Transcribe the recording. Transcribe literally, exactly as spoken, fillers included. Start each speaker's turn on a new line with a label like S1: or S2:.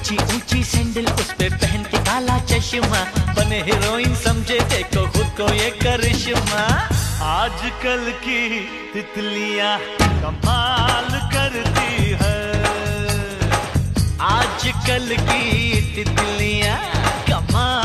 S1: ऊंची ऊंची सैंडल उस पे पहन के काला चश्मा, बने हीरोइन समझे देखो खुद को ये करिश्मा। आजकल की तितलियां कमाल करती है, आजकल की तितलियां कमाल